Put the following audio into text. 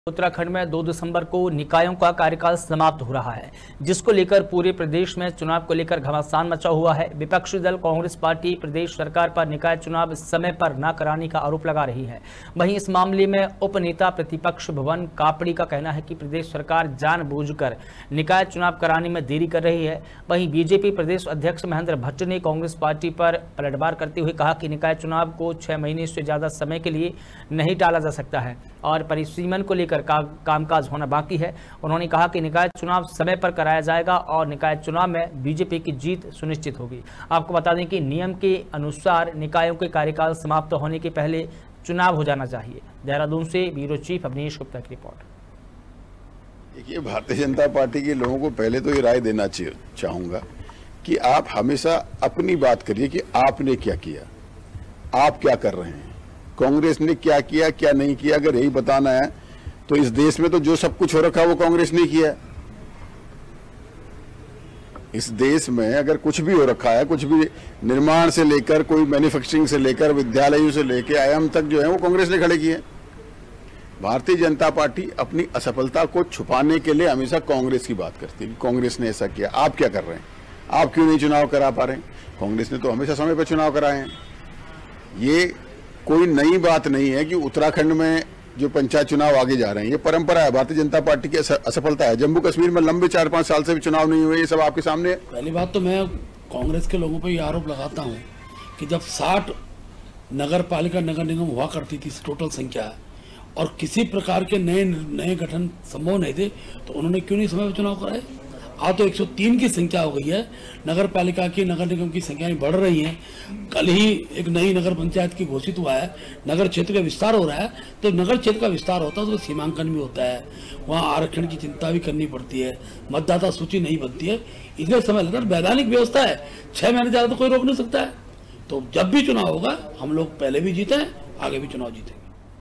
उत्तराखंड में 2 दिसंबर को निकायों का कार्यकाल समाप्त हो रहा है, जिसको लेकर पूरे प्रदेश में चुनाव को लेकर घमासान मचा हुआ है। विपक्षी दल कांग्रेस पार्टी प्रदेश सरकार पर निकाय चुनाव समय पर न कराने का आरोप लगा रही है। वहीं इस मामले में उपनेता प्रतिपक्ष भवन कापड़ी का कहना है कि प्रदेश सरकार जानबूझकर निकाय चुनाव कराने में देरी कर रही है। वहीं बीजेपी प्रदेश अध्यक्ष महेंद्र भट्ट ने कांग्रेस पार्टी पर पलटवार करते हुए कहा कि निकाय चुनाव को 6 महीने से ज्यादा समय के लिए नहीं टाला जा सकता है और परिसीमन को लेकर कामकाज होना बाकी है। उन्होंने कहा कि निकाय चुनाव समय पर कराया जाएगा और निकाय चुनाव में बीजेपी की जीत सुनिश्चित होगी। आपको बता दें कि नियम के अनुसार निकायों के कार्यकाल समाप्त होने के पहले चुनाव हो जाना चाहिए। देहरादून से ब्यूरो चीफ अवनीश गुप्ता की रिपोर्ट। देखिए, भारतीय जनता पार्टी के लोगों को पहले तो ये राय देना चाहूंगा कि आप हमेशा अपनी बात करिए कि आपने क्या किया, आप क्या कर रहे हैं, कांग्रेस ने क्या किया क्या नहीं किया। अगर यही बताना है तो इस देश में तो जो सब कुछ हो रखा है वो कांग्रेस ने किया। इस देश में अगर कुछ भी हो रखा है, कुछ भी निर्माण से लेकर कोई मैन्युफैक्चरिंग से लेकर विद्यालयों से लेकर आयाम तक जो है वो कांग्रेस ने खड़े किए। भारतीय जनता पार्टी अपनी असफलता को छुपाने के लिए हमेशा कांग्रेस की बात करती है। कांग्रेस ने ऐसा किया, आप क्या कर रहे हैं, आप क्यों नहीं चुनाव करा पा रहे हैं। कांग्रेस ने तो हमेशा समय पर चुनाव कराए हैं। ये कोई नई बात नहीं है कि उत्तराखंड में जो पंचायत चुनाव आगे जा रहे हैं, ये परंपरा है, भारतीय जनता पार्टी की असफलता है। जम्मू कश्मीर में लंबे 4-5 साल से भी चुनाव नहीं हुए, ये सब आपके सामने है। पहली बात तो मैं कांग्रेस के लोगों पर यह आरोप लगाता हूं कि जब 60 नगर पालिका नगर निगम हुआ करती थी टोटल संख्या और किसी प्रकार के नए गठन संभव नहीं थे, तो उन्होंने क्यों नहीं समय पर चुनाव कराए। आज तो 103 की संख्या हो गई है, नगर पालिका की नगर निगम की संख्याएं बढ़ रही हैं। कल ही एक नई नगर पंचायत की घोषित हुआ है, नगर क्षेत्र का विस्तार हो रहा है। तो नगर क्षेत्र का विस्तार होता है तो सीमांकन भी होता है, वहाँ आरक्षण की चिंता भी करनी पड़ती है, मतदाता सूची नहीं बनती है, इसलिए समय लगता है। वैधानिक व्यवस्था है, 6 महीने ज़्यादा तो कोई रोक नहीं सकता है। तो जब भी चुनाव होगा हम लोग पहले भी जीते हैं, आगे भी चुनाव जीतेंगे।